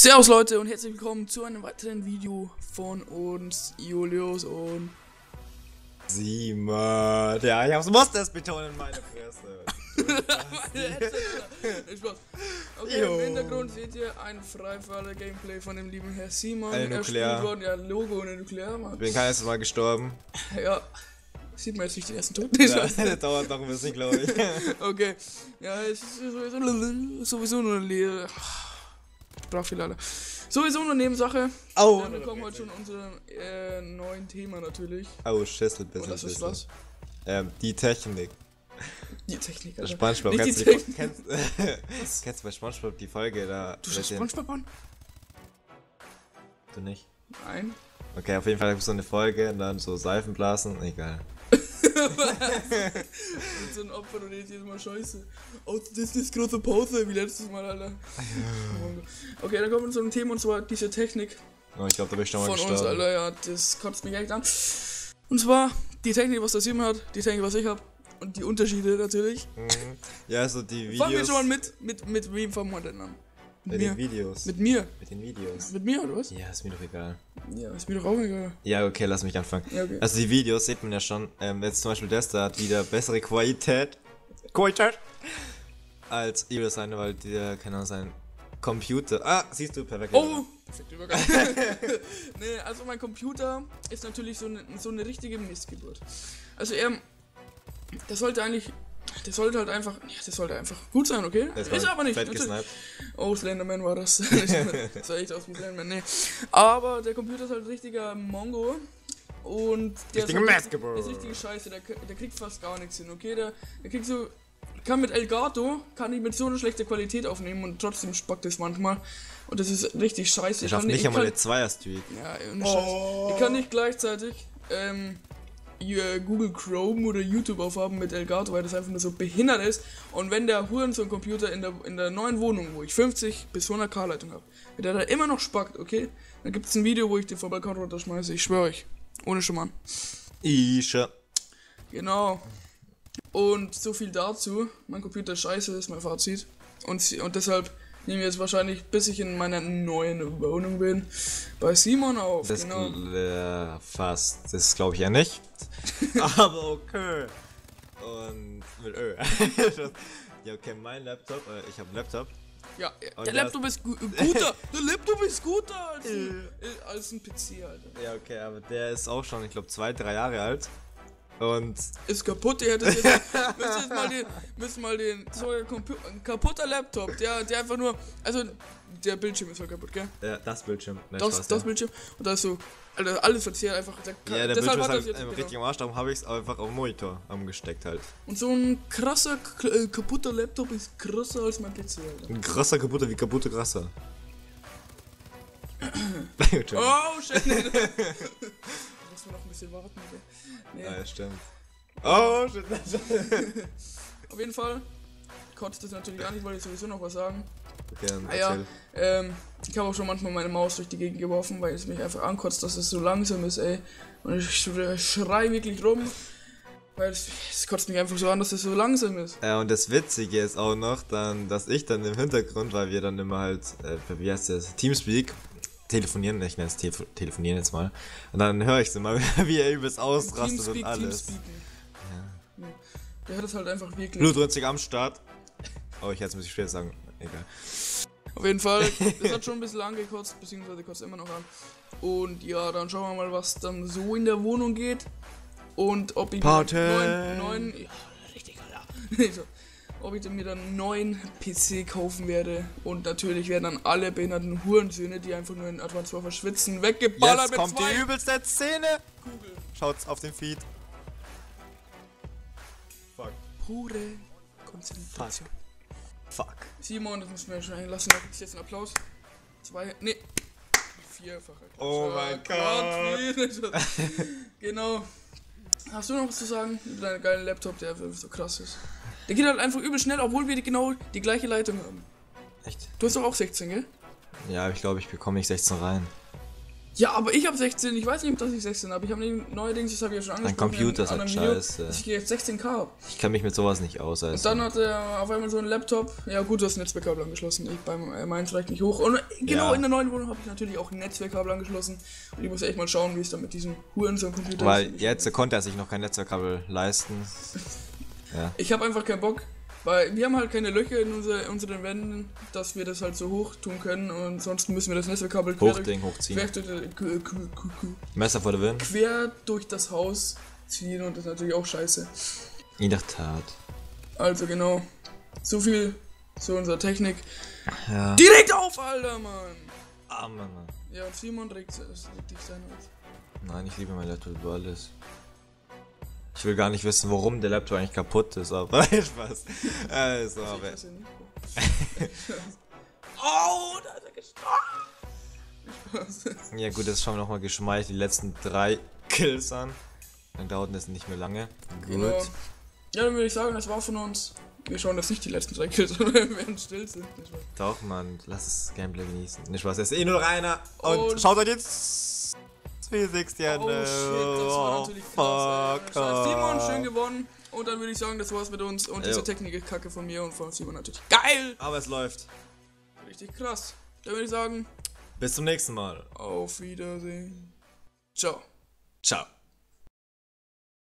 Servus Leute und herzlich willkommen zu einem weiteren Video von uns, Julius und Simon. Ja, ich muss das betonen in meine Fresse. Spaß. Okay, im Hintergrund seht ihr ein Freifaller-Gameplay von dem lieben Herr Simon. Eine Nuklear. Worden, ja, Logo und eine Nuklear. Ich bin kein erstes Mal gestorben. Ja, sieht man jetzt nicht den ersten Tod. Ja, das dauert noch ein bisschen, glaube ich. Okay, ja, es ist sowieso nur eine Lehre. Sprachfehler. Sowieso nur Nebensache. Au! Ja, wir kommen heute schon unserem neuen Thema natürlich. Au, Schüssel, Und das ist was? Die Technik. Die Technik, Alter. SpongeBob, Nicht kennst du bei SpongeBob die Folge da? Du schaust SpongeBob an? Du nicht? Nein. Okay, auf jeden Fall gibt es so eine Folge und dann so Seifenblasen, egal. Und so ein Opfer und jetzt jedes Mal scheiße. Oh, das ist große Pause, wie letztes Mal, Alter. Okay, dann kommen wir zu einem Thema und zwar diese Technik. Oh, ich glaube, da bin ich schon mal von gestorben. uns, Alter, ja, das kotzt mich echt an. Und zwar die Technik, was der Simon hat, die Technik, was ich hab. Und die Unterschiede natürlich. Mhm. Ja, also die Videos. Fangen wir schon mal mit wem fangen wir denn an? Mit den Videos. Mit mir? Mit den Videos. Mit mir, oder was? Ja, ist mir doch egal. Ja, ist mir doch auch egal. Ja, okay, lass mich anfangen. Ja, okay. Also die Videos sieht man ja schon. Jetzt zum Beispiel das da hat wieder bessere Qualität. Als Julius seine, weil der kann auch sein Computer. Ah, siehst du, perfekt. Oh! Perfekt Übergang. Nee, also mein Computer ist natürlich so eine richtige Missgeburt. Also das sollte halt einfach gut sein, okay? Ist aber nicht. Oh, Slenderman war das. Das sah echt aus wie Slenderman, nee. Aber der Computer ist halt ein richtiger Mongo. Und der ist richtige Scheiße, der kriegt fast gar nichts hin, okay? Der kriegt so, kann mit Elgato, kann ich mit so einer schlechten Qualität aufnehmen und trotzdem spackt es manchmal. Und das ist richtig scheiße. Ich schaffe nicht einmal den Zweier-Streak. Ja, Scheiße. Ich kann nicht gleichzeitig, Google Chrome oder YouTube aufhaben mit Elgato, weil das einfach nur so behindert ist. Und wenn der Hurensohn-Computer in der neuen Wohnung, wo ich 50 bis 100k Leitung habe, wenn der da immer noch spackt, okay, dann gibt es ein Video, wo ich den vom Balkon runterschmeiße, ich schwöre euch. Ohne Schumann. Isha. Genau. Und so viel dazu. Mein Computer ist scheiße, ist mein Fazit. Und deshalb nehmen wir jetzt wahrscheinlich, bis ich in meiner neuen Wohnung bin, bei Simon auf. Das genau. fast. Das glaube ich ja nicht. Aber okay. Und mit Ö. Ja, okay, mein Laptop. Ich habe einen Laptop. Ja, der Laptop ist guter. Der Laptop ist guter als ein PC, Alter. Ja, okay, aber der ist auch schon, ich glaube, 2-3 Jahre alt. Und ist kaputt, der hätte jetzt müssen mal den so ein kaputter Laptop, der einfach nur, also der Bildschirm ist voll kaputt, gell? Ja, das Bildschirm. Das Bildschirm und da ist so, Alter, alles verzehrt einfach. Ja, der Bildschirm ist halt richtig am Arsch, darum habe ich es einfach auf den Monitor umgesteckt halt. Und so ein krasser, kaputter Laptop ist krasser als mein PC, Alter. Ein krasser kaputter wie kaputte krasser. Oh, shit. Muss man noch ein bisschen warten, okay? Nee. Ja, stimmt. Oh, shit. Auf jeden Fall kotzt das natürlich an, ich wollte sowieso noch was sagen. Okay, dann ich habe auch schon manchmal meine Maus durch die Gegend geworfen, weil es mich einfach ankotzt, dass es so langsam ist, ey. Und ich schrei wirklich rum, weil es kotzt mich einfach so an, dass es so langsam ist. Ja, und das Witzige ist auch noch, dass ich dann im Hintergrund, weil wir dann immer halt, wie heißt das, Teamspeak, telefonieren, ich nenne es telefonieren jetzt mal. Und dann höre ich es immer, wie er übelst ausrastet und alles. Ja. Der hat es halt einfach wirklich. Blutrünstig am Start. Oh, ich hätte es ein bisschen schwer sagen. Egal. Auf jeden Fall, das hat schon ein bisschen angekotzt, beziehungsweise kotzt immer noch an. Und ja, dann schauen wir mal, was dann so in der Wohnung geht. Und ob ich neuen ja, richtig, Alter. Ob ich mir dann einen neuen PC kaufen werde. Und natürlich werden dann alle behinderten Hurensöhne, die einfach nur in Advanced Warfare schwitzen, weggeballert. Jetzt kommt die übelste Szene. Kugel. Schaut's auf den Feed. Fuck. Pure Konzentration. Fuck. Simon, das müssen wir schon einlassen. Da gibt es jetzt einen Applaus. 4-facher. Oh mein Gott. Genau. Hast du noch was zu sagen über deinen geilen Laptop, der so krass ist? Der geht halt einfach übel schnell, obwohl wir genau die gleiche Leitung haben. Echt? Du hast doch auch 16, gell? Ja, ich glaube, ich bekomme nicht 16 rein. Ja, aber ich habe 16, ich weiß nicht, dass ich 16 habe. Ich habe neuerdings, das habe ich ja schon angesprochen. Mein Computer ist in halt einem Video, scheiße. dass ich jetzt 16K. Ich kann mich mit sowas nicht aus. Also. Und dann hat er auf einmal so einen Laptop. Ja gut, du hast ein Netzwerkkabel angeschlossen. Ich beim meins reicht nicht hoch. Und genau in der neuen Wohnung habe ich natürlich auch ein Netzwerkkabel angeschlossen. Und ich muss echt mal schauen, wie es dann mit diesem Hurensohn-Computer Weil ist. jetzt konnte er sich noch kein Netzwerkkabel leisten. Ja. Ich habe einfach keinen Bock, weil wir haben halt keine Löcher in unseren Wänden, dass wir das halt so hoch tun können. Und ansonsten müssen wir das Netzwerkkabel Hochziehen. Messer vor der Wind. Quer durch das Haus ziehen und das ist natürlich auch scheiße. In der Tat. Also genau, so viel zu unserer Technik. Ja. Direkt auf, Alter, Mann! Ah, Mann. Ja, und Simon regt dich sein auf. Nein, ich liebe mein Laptop über alles. Ich will gar nicht wissen, warum der Laptop eigentlich kaputt ist, aber Spaß. Also, aber. Oh, da ist er gestorben! Ja gut, jetzt schauen wir nochmal geschmeichelt die letzten 3 Kills an. Dann dauert das nicht mehr lange. Gut. Genau. Ja, dann würde ich sagen, das war's von uns. Wir schauen jetzt nicht die letzten 3 Kills, sondern wir werden still sind. Doch, Mann, lass das Gameplay genießen. Nicht Spaß, es ist nur noch einer. Und schaut euch jetzt 360 an. Oh shit, das war natürlich krass. Simon, schön gewonnen. Und dann würde ich sagen, das war's mit uns. Und diese Technik-Kacke von mir und von Simon natürlich. Geil! Aber es läuft. Richtig krass. Dann würde ich sagen, bis zum nächsten Mal. auf Wiedersehen. Ciao. Ciao.